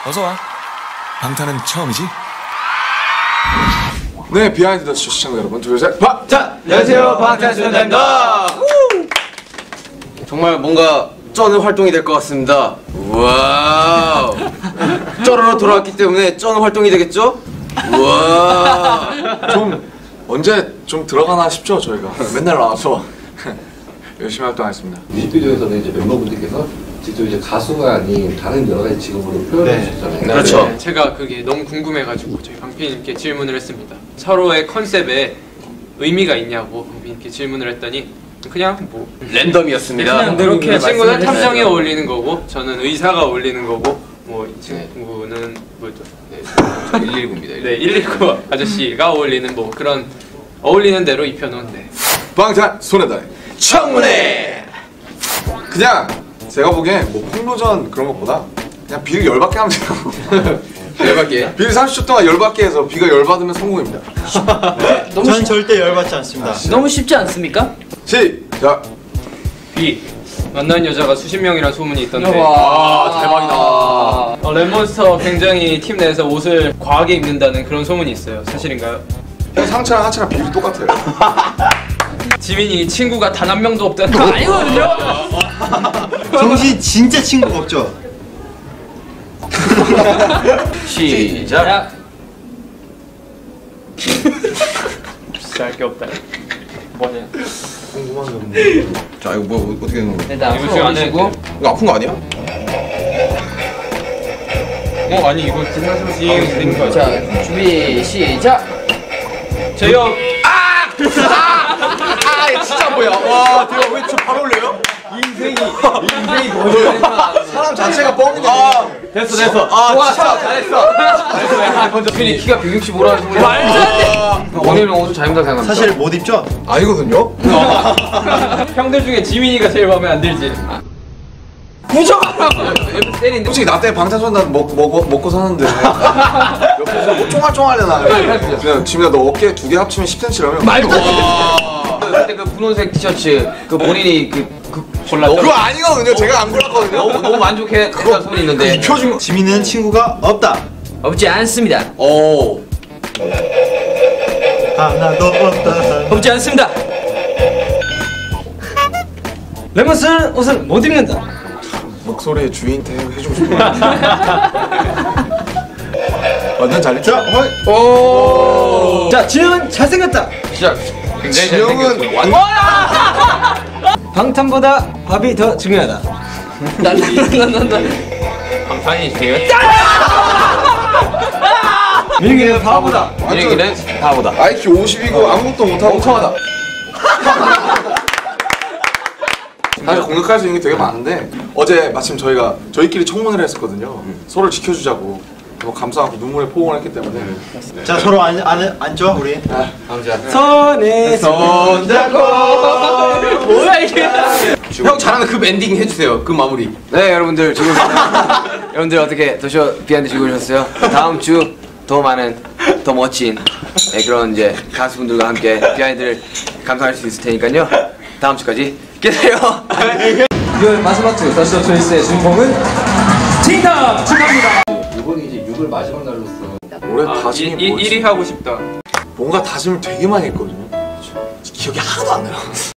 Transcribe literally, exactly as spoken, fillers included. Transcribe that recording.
어서와. 방탄은 처음이지? 네, 비하인드 더 쇼 시청자 여러분, 둘, 셋, 박! 자, 안녕하세요, 방탄소년단입니다. 정말 뭔가 쩌는 활동이 될 것 같습니다. 와우. 쩌러러 돌아왔기 때문에 쩌는 활동이 되겠죠? 와. 좀 언제 좀 들어가나 싶죠, 저희가. 맨날 나와서 열심히 활동하겠습니다. 뮤직비디오에서는 이제 멤버분들께서 직접 이제 가수가 아닌 다른 여러 가지 직업으로 표현해 네. 주셨잖아요. 네. 그렇죠. 네, 제가 그게 너무 궁금해가지고 저희 방피님께 질문을 했습니다. 서로의 컨셉에 의미가 있냐고 방피님께 질문을 했더니 그냥 뭐 랜덤이었습니다. 그냥 그렇게 친구는 탐정이 어울리는 거고 저는 의사가 어울리는 거고 뭐 이 친구는 뭐죠? 네. 일일구입니다. 네, 일일구 아저씨가 어울리는 뭐 그런 어울리는 대로 입혀놓은 네. 방탄소년단의 청문회. 그냥 제가 보기엔 뭐 폭로전 그런 것보다 그냥 비를 열받게 하면 돼요. 열받게. 비를 삼십 초 동안 열받게 해서 비가 열받으면 성공입니다. 전 절대 열받지 않습니다. 너무 쉽지 않습니까? 시작! B 만난 여자가 수십 명이란 소문이 있던데 와, 대박이다. 어, 랩몬스터 굉장히 팀 내에서 옷을 과하게 입는다는 그런 소문이 있어요. 사실인가요? 형 상체랑 하체랑 비율이 똑같아요. 지민이 친구가 단 한 명도 없다는 거 아니거든요? 정신 진짜 친구가 없죠? 시작. 진짜 할 게 없다. 뭐냐? 궁금한 게 자, 이거 뭐 어떻게 되는 거야? 일단 이거 지금 안 앞으로 이거 아픈 거 아니야? 어 아니 이거 지금 되는 거야. 자, 준비 시작. 저요. 아, 진짜 뭐야? 와, 대박. 왜 저 바로 올려요? 인생이 인생이 거의 사람 자체가 뻥이네. 아, 됐어 됐어. 아, 좋아, 진짜 잘했어. 잘했어. 먼저 균이 키가 백육십오라는 소문이. 말도 안 돼. 원희는 옷을 잘 입는다 생각합니다. 사실 못 입죠? 아니거든요? 형들 중에 지민이가 제일 마음에 안 들지. 때린데. 솔직히 나 때문에 방탄소년단 먹, 먹, 먹고 사는데 옆에서 뭐 쫑알쫑알대나 그냥 지민아 너 어깨 두 개 합치면 십 센티미터라며 말도 안 돼. 그때 그 분홍색 티셔츠 그 본인이 그, 그 골랐죠. 그거 아니거든요. 제가 안 골랐거든요. 너무 너무 만족했다는 소문이 있는데. 입혀준 거. 지민은 친구가 없다. 없지 않습니다. 오. 하나도 없다. 없지 않습니다. 레몬스는 옷을 못 입는다. 목소리의 주인한테 해주고 싶어. 완전 잘 자, 했죠? 헐. 오. 자, 지영은 잘생겼다. 시작. 굉장히 지영은 완전 방탄보다 밥이 더 중요하다. 난난난난난. 방탄이 되게. 민기는 바보다. 얘기는 바보다. 아이큐 오십이고 아무것도 못하고 멍청하다. 사실 공격할 수 있는 게 되게 많은데 어제 마침 저희가 저희끼리 청문회를 했었거든요. 서로를 지켜주자고 뭐 감사하고 눈물의 포옹을 했기 때문에 자, 서로 앉, 앉, 앉죠, 우리. 손에 손잡고. 뭐야 이게? 형 잘하는 그 엔딩 해주세요. 그 마무리. 네, 여러분들 지금 여러분들 어떻게 더쇼 비하인드 즐거우셨어요? 다음 주 더 많은 더 멋진 네, 그런 이제 가수분들과 함께 비하인드를 감상할 수 있을 테니까요. 다음 주까지 기다려. 이번 마지막 주 더쇼 초이스의 주인공은 틴탑 축하합니다. 이번이 이제 육월 마지막 날로서 올해 아, 다짐이 일 뭐지? 위 하고 싶다. 뭔가 다짐을 되게 많이 했거든요. 기억이 하나도 안 나요.